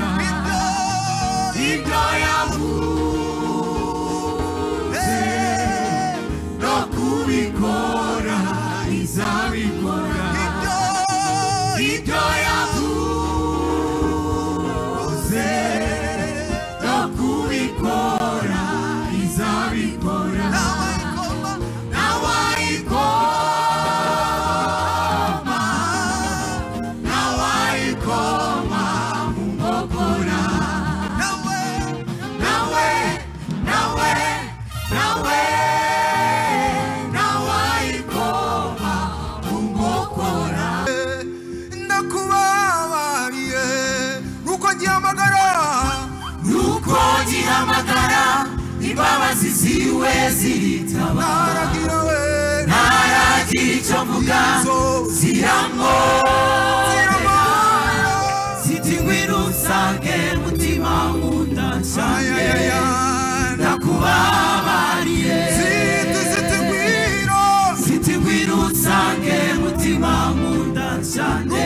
ibyo yavuze no kubikora izabikora ibyo yavuze no kubikora izabikora imbabazi ziwe ziritaba ntaragira icyo mvuga ziramorera ziti ngwino unsange mutima nkunda cyane ndakubabariye ziti ngwino unsange mutima nkunda cyane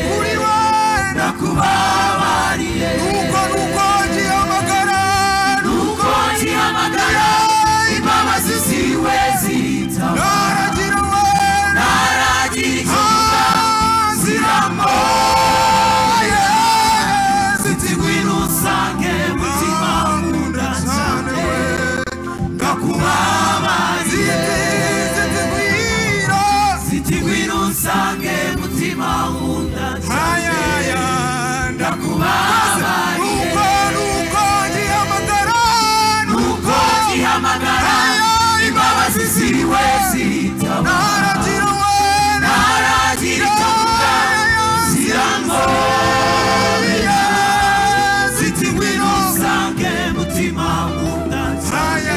ndakubabariye imbabazi ziwe zitaba ntaragira icyo mvuga ziramorera ziti ngwino unsange mutima nkunda cyane ndakubabariye ziti ngwino unsange mutima nkunda cyane ndakubabariye amagara imbabazi ziwe zitaba ntaragira icyo mvuga ziramorera ziti ngwino unsange mutima nkunda cyane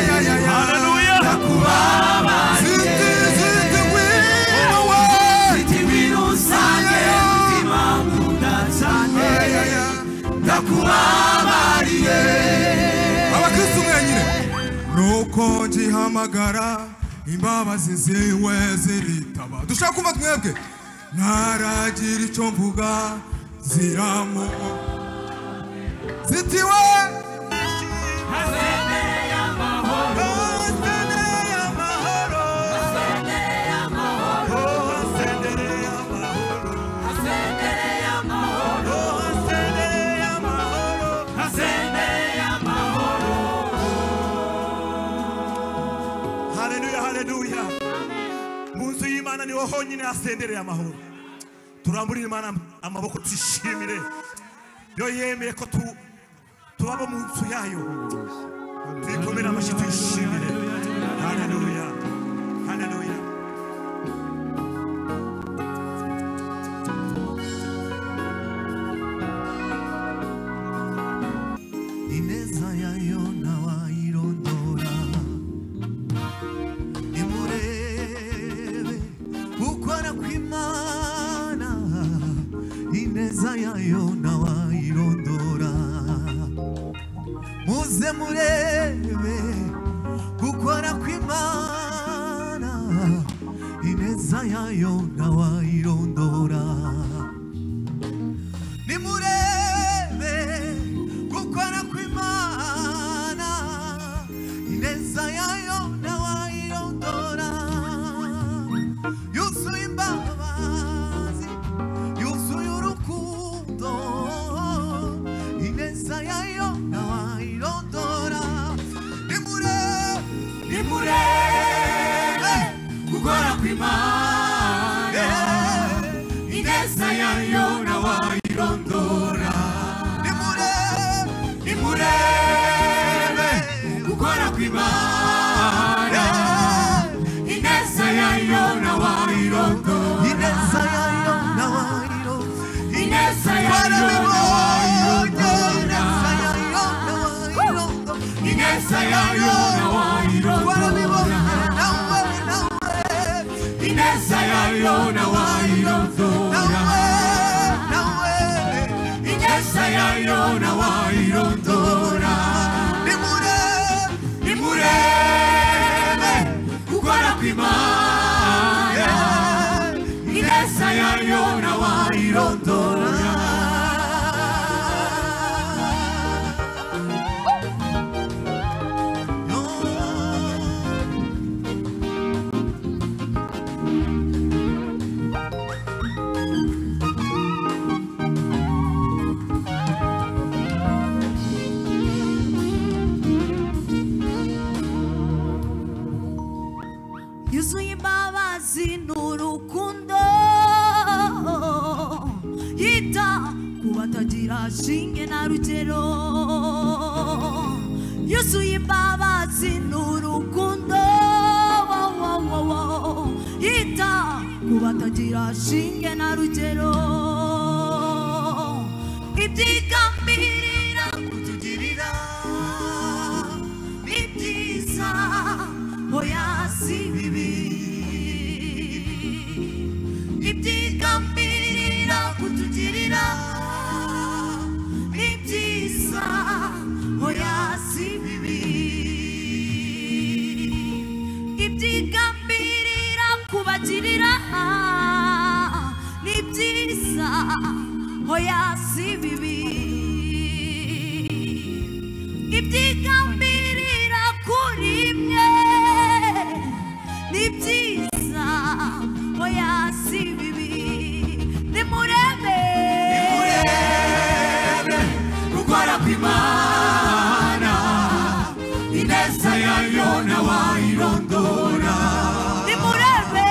ndakubabariye ziti ngwino unsange mutima nkunda cyane ndakubabariye abakristo mwenyine nuko ngihamagara imbabazi ziwe ziritaba dushaka kumva twebwe ntaragira icyo mvuga ziramu zitiwe munzu y'Imana niho honyine hasendereye amahoro turamburira Imana amaboko tuyishimire yo yemeye ko tubaba mu nzu yayo tuyikomere amashyi tuyishimire haleluya haleluya ineza yayo ntawayirondora gukora kw'Imana ineza yayo ntawayirondora muze murebe gukora kw'Imana ineza yayo ntawayirondora nimurebe gukora kw'Imana ineza yayo ntawayirondora yuzuye imbabazi yuzuye urukundo ineza yayo ntawayirondora nimurebe gukora kw'Imana ineza yayo ntawayirondora nimurebe gukora kw'Imana ineza yayo ntawayirondora ineza yayo ntawayirondora ineza yayo ntawayirondora ineza yayo ntawayirondora ineza yayo ntawayirondora ineza yayo ntawayirondora nimurebe gukora kw'Imana ineza yayo ntawayirondora batagira shinge na rugero yuzuye imbabazi n'urukundo yita ku batagira shinge na rugero ibyigambirira kutugirira ni byiza oya si bibi ibyigambirira kutugirira ni byiza oya si bibi ibyigambirira kubagirira ni byiza oya si bibi ibyigambirira kuri mwe ni byiza oya si bibi nimurebe gukora kw'Imana ineza yayo ntawayirondora nimurebe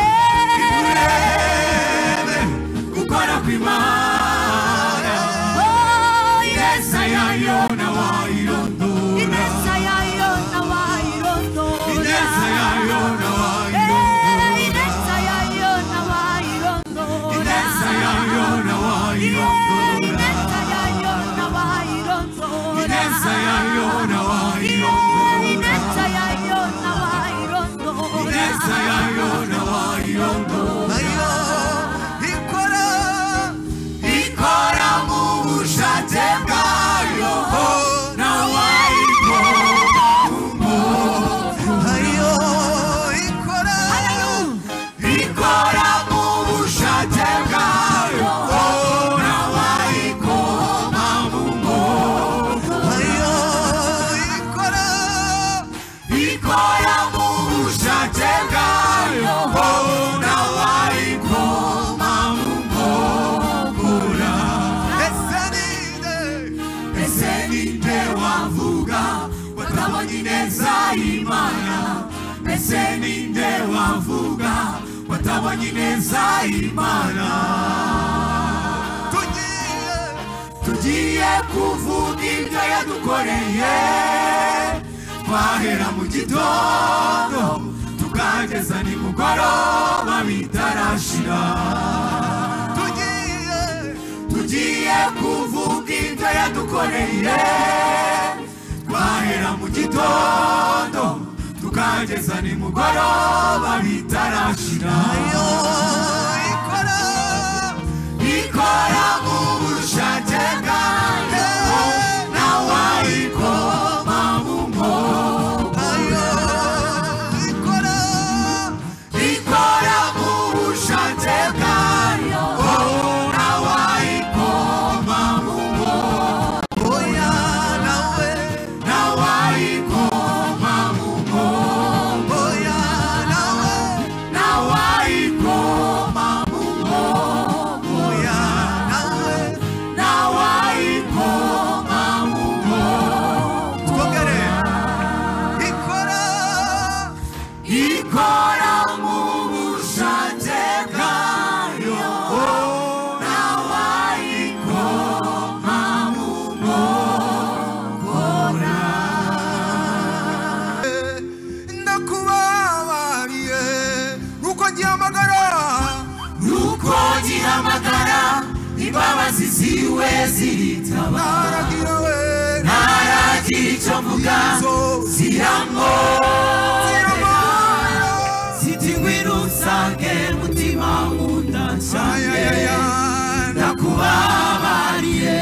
gukora kw'Imana ineza yayo ntawayirondora ineza yayo ntawayirondora ineza yayo ntawayirondora ineza yayo ntawayirondora ineza yayo ntawayirondora ineza yayo ntawayirondora ineza yayo ntawayirondora ineza yayo ntawayirondora ineza yayo ntawayirondora ikora mu bushake bwayo ikora mu bushake bwayo ntawayikoma mu mwobo ikora mu bushake bwayo ntawayikoma mu nkokora ese ninde wavuga watabonye ineza y'Imana ese ninde wavuga watabonye ineza y'Imana tugiye kuvuga ibyo yadukoreye twahera mu gitondo tukageza nimugoroba bitarashira tugiye kuvuga ibyo yadukoreye twahera mu gitondo tukageza nimugoroba bitarashira ikora mu bushake bwayo ntawayikoma mu mwobo ikora mu bushake bwayo ntawayikoma mu mwobo ntawayikoma mu mwobo ntawayikoma mu mwobo ntawayikoma mu mwobo ikora mu bushake bwayo ntawayikoma mu mwobo ndakubabariye nuko gihamagara imbabazi ziwe ziritaba ntaragira icyo mvuga ziramwongera ziti ngwino unsange mutima nkunda cyane ndakubabariye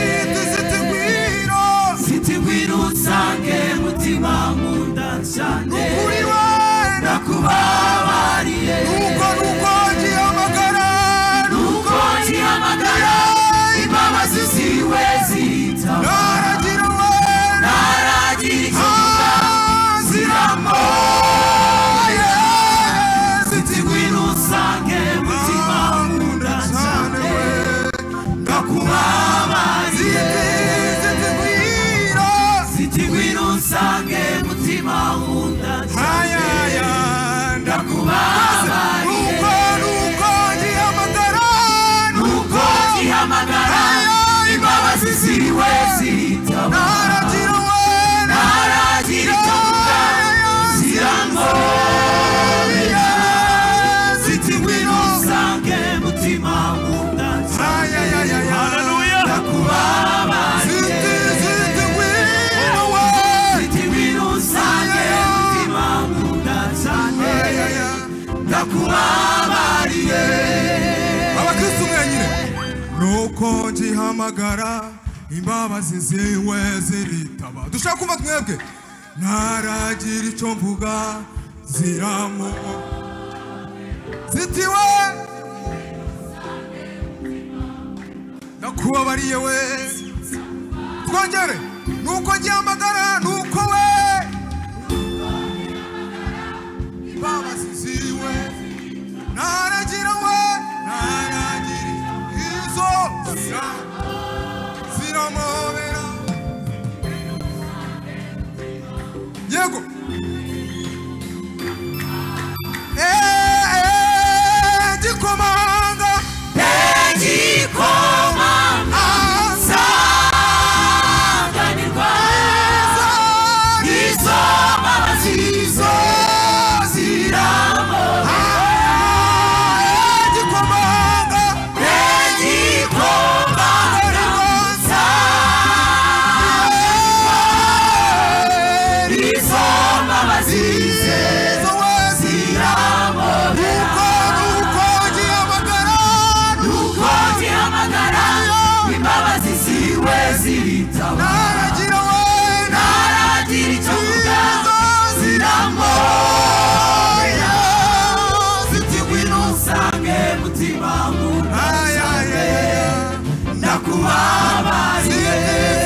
ziti ngwino unsange mutima nkunda cyane ndakubabariye nuko gihamagara imbabazi ziwe ziritaba ntaragira icyo mvuga ziramwongera ziti ngwino unsange mutima nkunda cyane ndakubabariye ziti ngwino unsange mutima nkunda cyane gihamagara imbabazi ziwe ziritaba dushaka kumva twebwe ntaragira icyo mvuga ziramu zitiwe nakubabariye we twongere nuko gihamagara nuko we imbabazi ziwe ntaragira we ntaragira izo ziramobera yego gikomanga gikomanga sanganirwa izo mbabazi ziramobera gikomanga izo mbabazi naragira we naragira icyo mvuga ziramoya zitigwino usange mutima nkunda cyane ndakubabariye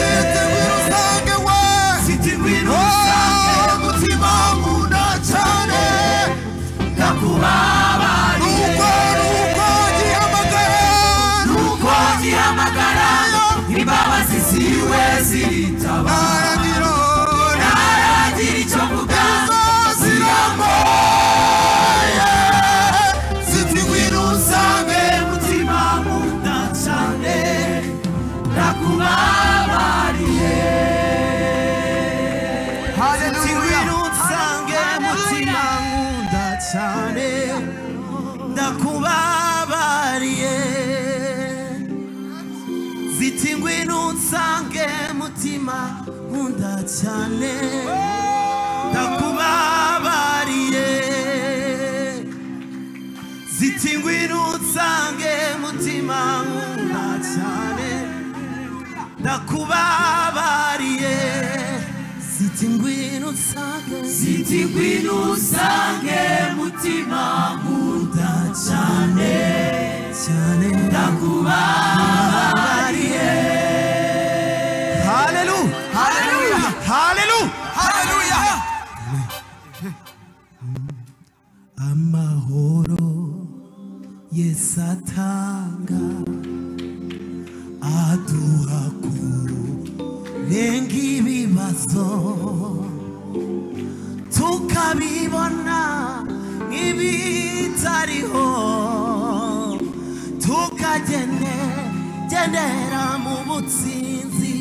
zitigwino usange mutima nkunda cyane ndakubabariye nuko gihamagara imbabazi ziwe ziritaba naragira icyo mvuga ziramoya zitigwino usange mutima nkunda cyane ndakubabariye zitigwino usange mutima nkunda cyane ndakubabariye zitingwino unsange mutima nkunda cyane ndakubabariye zitingwino unsange mutima nkunda cyane ndakubabariye zitingwino unsange mutima nkunda cyane cyane ndakubabariye. Hallelujah, hallelujah, hallelujah, hallelujah. Amahoro Yesu atanga aduha kurenga ibibazo tukabibona nk'ibitariho tukagendera mu butsinzi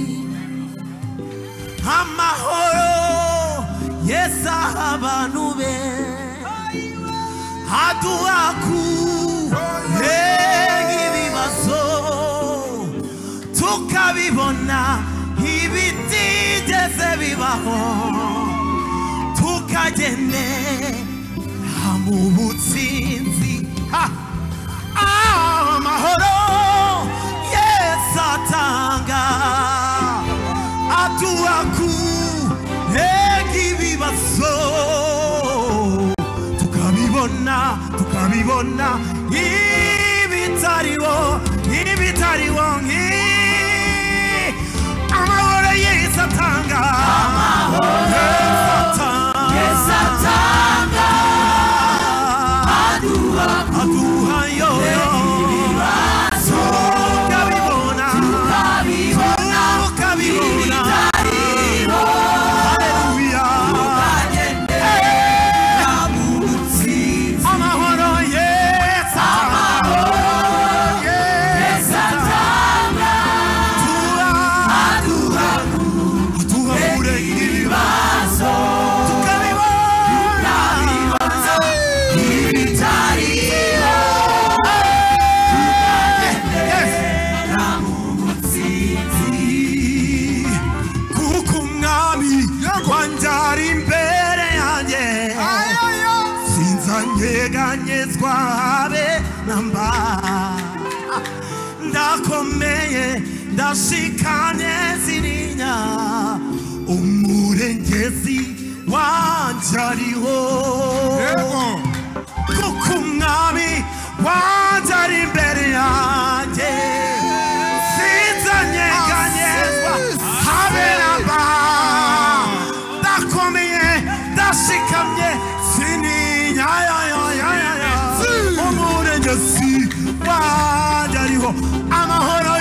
amahoro Yesu aha abantu be aduha kurenga ibibazo tukabibona ibitigeze bibaho tukagendera mu butsinzi amahoro Yesu atanga aduha kurenga ibibazo tukabibona ibitariho amahoro Yesu atanga Yesu atanga aduha yoyo tukabibona haleluya amahoro Yesu atanga aduha kurenga ibibazo tukabibona ibitariho tukagendera mu butsinzi kuko umwami wanjye ari imbere yanjye sinzanyeganyezwa habe namba ndashikanye zirinya umurengezi wanjariho kuko umwami wanjari imbere yanjye sinzanyeganyezwa habe namba ndakomeye ndashikamye sininya umurengezi wanjariho amahoro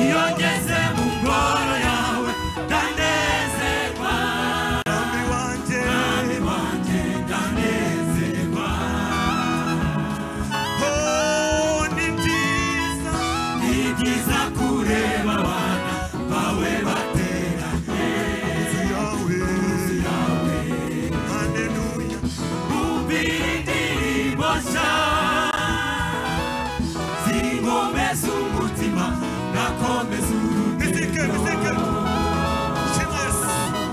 iyo ngeze mu ngoro yawe ndanezerwa mwami wanjye mwami wanjye ndanezerwa oh ni byiza kureba abana bawe bateranye inzu yawe haleluya umvira indirimbo nshya zinkomeza umutima nakomeza miseke Shimwes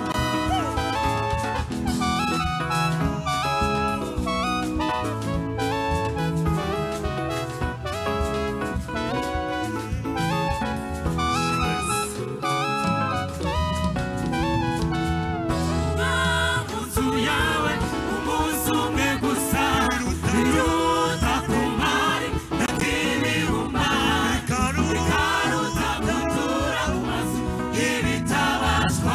munzu yawe umunsi umwe gusa biruta kumari nakibihumba bikaruta gutura mu mazu y'ibitabashwa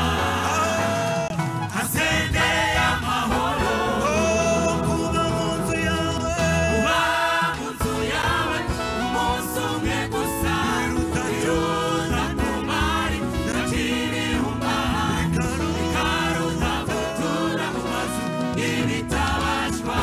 hasendeye amahoro kuba mu nzu yawe uba mu nzu yawe umunsi umwe gusa biruta kumari nakibihumba bikaruta gutura mu mazu y'ibitabashwa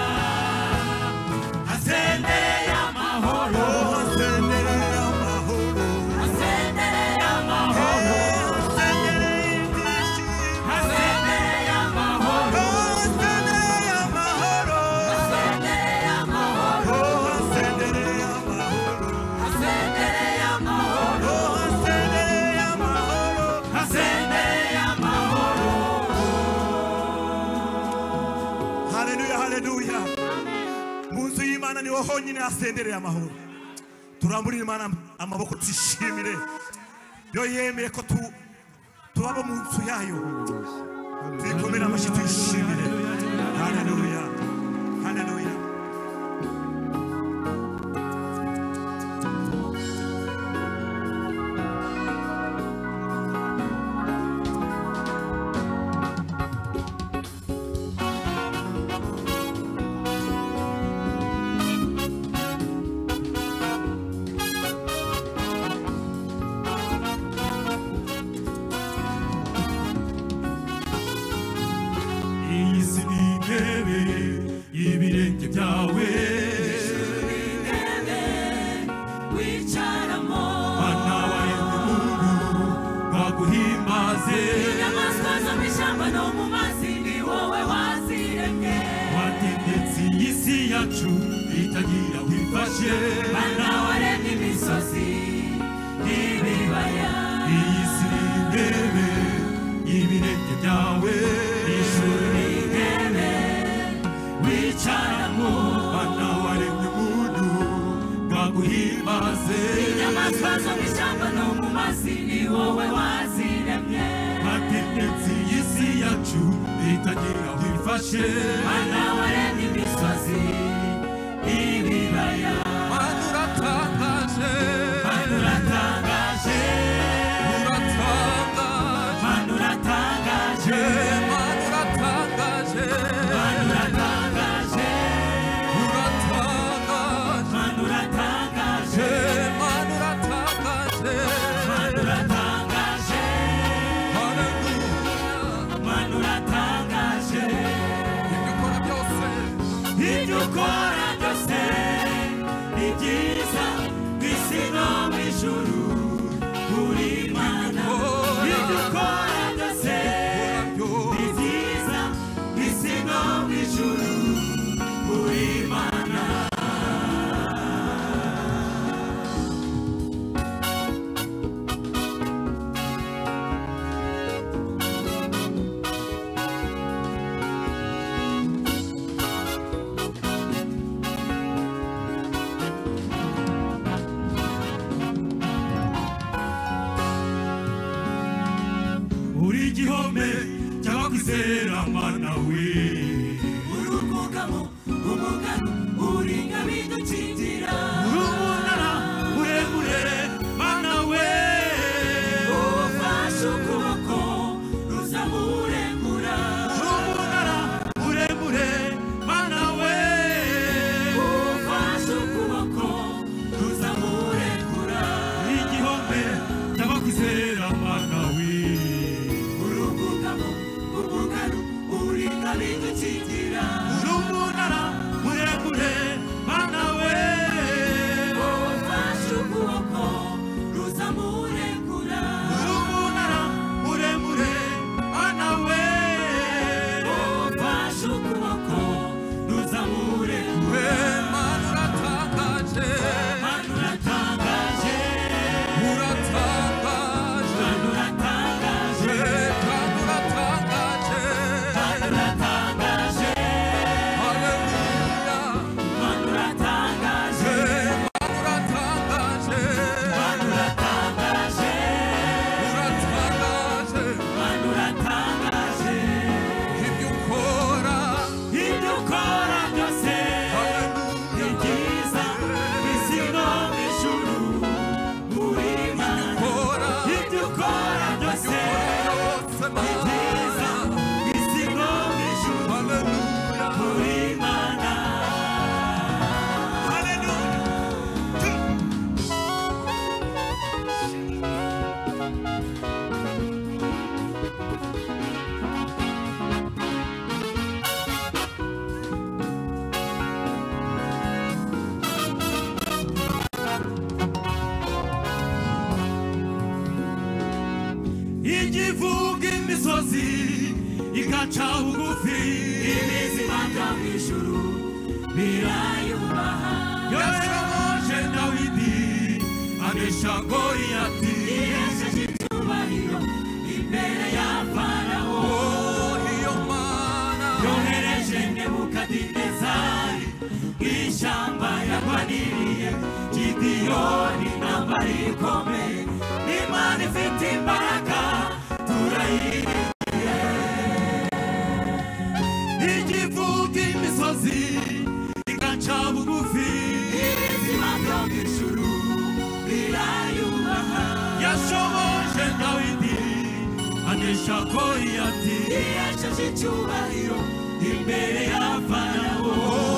hasendeye amahoro hasendere amahoro hasendeye amahoro hasendere ibyishimo hasendeye amahoro hasendere amahoro hasendeye amahoro hasendere amahoro hasendeye amahoro hasendere amahoro hasendeye amahoro haleluya haleluya mu nzu y'Imana niho honyine hasendereye amahoro turamburira Imana amaboko tuyishimire yo yemeye ko tubaba mu nzu yayo tuyikomere amashyi tuyishimire haleluya haleluya iyi si ni intebe y'ibirenge byawe wicaramo bana baremwe muntu baguhimbaze inyamaswa zo mu ishyamba no mu mazi ni wowe waziremye wategetse iyi si yacu itagira aho ifashe bana waremye imisozi n'ibibaya iyi si ni intebe y'ibirenge byawe ijuru ni intebe wicaramo bana waremye muntu baguhimbaze inyamaswa zo mu ishyamba no mu mazi ni wowe waziremye wategetse iyi si yacu itagira aho ifashe bana waremye imisozi n'ibibaya mana uratangaje mana uratangaje mana uratangaje mana uratangaje mana uratangaje mana uratangaje mana uratangaje mana uratangaje haleluya mana uratangaje ibyo ukora byose ni byiza mu isi no mu ijuru uri Imana ibyo ukora byose ni byiza mu isi no mu ijuru uri Imana uri igihome cy'abakwizera mana we uri urwugamo umugano uri ingabidukingira uri umunara muremure mana we ufashe ukuboko ruzamurengura uri umunara muremure mana we ufashe ukuboko ruzamurengura igihome imisozi igaca bugufi ibizima byo mu ijuru birayubaha yashoboje Dawidi anesha Goliyati yesheje icyubahiro imbere ya Farawo iyo Mana yohereje Nebukadinezari ishyamba yarwaniriye Gideyoni intambara ikomeye n'Imana ifite imbaraga turayiriye igivuga imisozi igaca bugufi ibizima byo mu ijuru birayubaha yashoboje Dawidi anesha Goliyati yesheje icyubahiro imbere ya Farawo